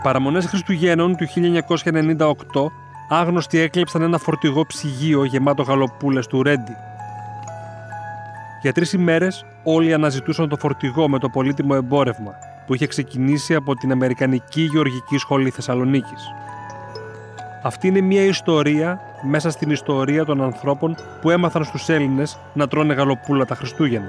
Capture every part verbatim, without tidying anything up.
Παραμονές Χριστουγέννων του χίλια εννιακόσια ενενήντα οκτώ, άγνωστοι έκλεψαν ένα φορτηγό ψυγείο γεμάτο γαλοπούλες του Ρέντι. Για τρεις ημέρες όλοι αναζητούσαν το φορτηγό με το πολύτιμο εμπόρευμα που είχε ξεκινήσει από την Αμερικανική Γεωργική Σχολή Θεσσαλονίκης. Αυτή είναι μια ιστορία μέσα στην ιστορία των ανθρώπων που έμαθαν στους Έλληνες να τρώνε γαλοπούλα τα Χριστούγεννα.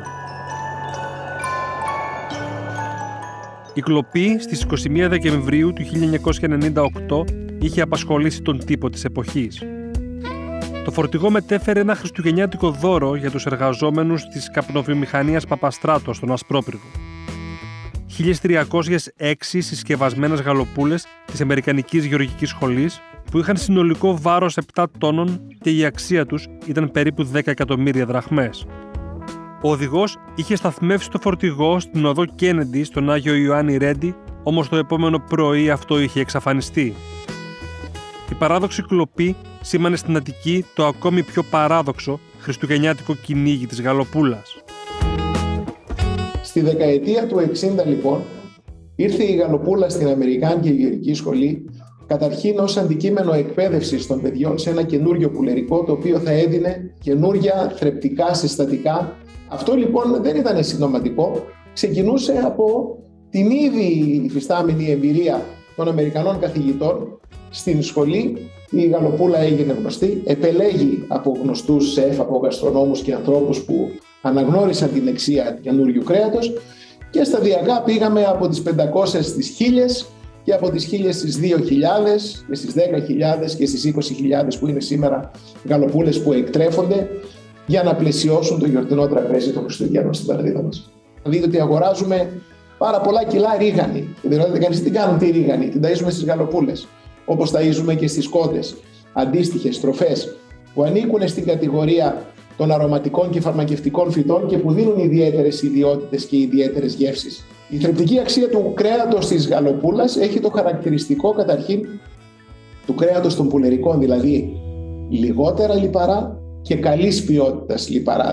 Η κλοπή στις είκοσι μία Δεκεμβρίου του χίλια εννιακόσια ενενήντα οκτώ είχε απασχολήσει τον τύπο της εποχής. Το φορτηγό μετέφερε ένα χριστουγεννιάτικο δώρο για τους εργαζόμενους της καπνοβιομηχανίας Παπαστράτο στον Ασπρόπυργο. χίλιες τριακόσιες έξι συσκευασμένες γαλοπούλες της Αμερικανικής Γεωργικής Σχολής που είχαν συνολικό βάρος επτά τόνων και η αξία τους ήταν περίπου δέκα εκατομμύρια δραχμές. Ο οδηγός είχε σταθμεύσει το φορτηγό στην οδό Κέννεντι στον Άγιο Ιωάννη Ρέντι, όμως το επόμενο πρωί αυτό είχε εξαφανιστεί. Η παράδοξη κλοπή σήμανε στην Αττική το ακόμη πιο παράδοξο χριστουγεννιάτικο κυνήγι της γαλοπούλας. Στη δεκαετία του εξήντα λοιπόν ήρθε η γαλοπούλα στην Αμερικάνικη Γεωργική Σχολή καταρχήν ως αντικείμενο εκπαίδευσης των παιδιών σε ένα καινούριο πουλερικό το οποίο θα έδινε καινούρια θρεπτικά συστατικά. Αυτό λοιπόν δεν ήταν συντοματικό, ξεκινούσε από την ήδη υφιστάμενη εμπειρία των Αμερικανών καθηγητών στην σχολή. Η γαλοπούλα έγινε γνωστή, επελέγει από γνωστούς σεφ, από γαστρονόμους και ανθρώπους που αναγνώρισαν την αξία καινούριου κρέατος και σταδιακά πήγαμε από τις πεντακόσιες στις χίλιες και από τις χίλιες στις δύο χιλιάδες και στις δέκα χιλιάδες και στις είκοσι χιλιάδες που είναι σήμερα γαλοπούλες που εκτρέφονται για να πλαισιώσουν το γιορτινό τραπέζι των Χριστουγέννων στην πατρίδα μας. Θα δείτε ότι αγοράζουμε πάρα πολλά κιλά ρίγανη. Δηλαδή, κανείς τι κάνουν τη ρίγανη, την ταΐζουμε στις γαλοπούλες. Όπως ταΐζουμε και στις κότες, αντίστοιχες τροφές που ανήκουν στην κατηγορία των αρωματικών και φαρμακευτικών φυτών και που δίνουν ιδιαίτερες ιδιότητες και ιδιαίτερες γεύσεις. Η θρεπτική αξία του κρέατος της γαλοπούλας έχει το χαρακτηριστικό καταρχήν του κρέατος των πουλερικών, δηλαδή λιγότερα λιπαρά και καλής ποιότητας λιπαρά.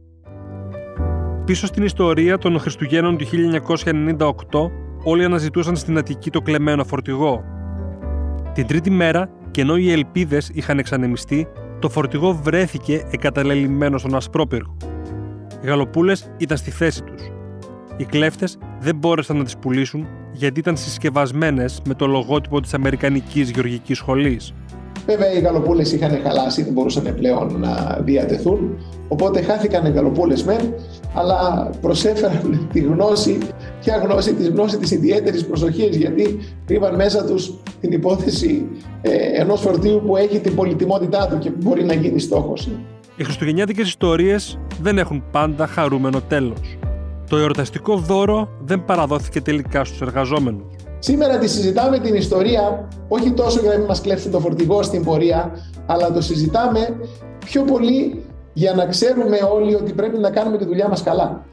Πίσω στην ιστορία των Χριστουγέννων του χίλια εννιακόσια ενενήντα οκτώ, όλοι αναζητούσαν στην Αττική το κλεμμένο φορτηγό. Την τρίτη μέρα, και ενώ οι ελπίδες είχαν εξανεμιστεί, το φορτηγό βρέθηκε εγκαταλελειμμένο στον Ασπρόπυργο. Οι γαλοπούλες ήταν στη θέση τους. Οι κλέφτες δεν μπόρεσαν να τις πουλήσουν γιατί ήταν συσκευασμένες με το λογότυπο της Αμερικανικής Γεωργικής Σχολής. Βέβαια οι γαλοπούλες είχαν χαλάσει, δεν μπορούσαν πλέον να διατεθούν, οπότε χάθηκαν οι γαλοπούλες μεν, αλλά προσέφεραν τη γνώση, ποια γνώση, τη γνώση της ιδιαίτερης προσοχής, γιατί κρύβαν μέσα τους την υπόθεση ε, ενός φορτίου που έχει την πολυτιμότητά του και μπορεί να γίνει στόχος. Οι χριστουγεννιάτικες ιστορίες δεν έχουν πάντα χαρούμενο τέλος. Το εορταστικό δώρο δεν παραδόθηκε τελικά στους εργαζόμενους. Σήμερα τη συζητάμε την ιστορία, όχι τόσο για να μην μας κλέψουν το φορτηγό στην πορεία, αλλά το συζητάμε πιο πολύ για να ξέρουμε όλοι ότι πρέπει να κάνουμε τη δουλειά μας καλά.